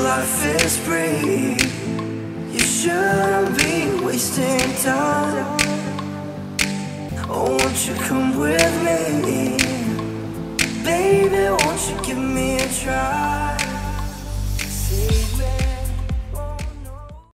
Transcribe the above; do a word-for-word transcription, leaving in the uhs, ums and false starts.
life is free. You shouldn't be wasting time. Oh, won't you come with me? Baby, won't you give me a try?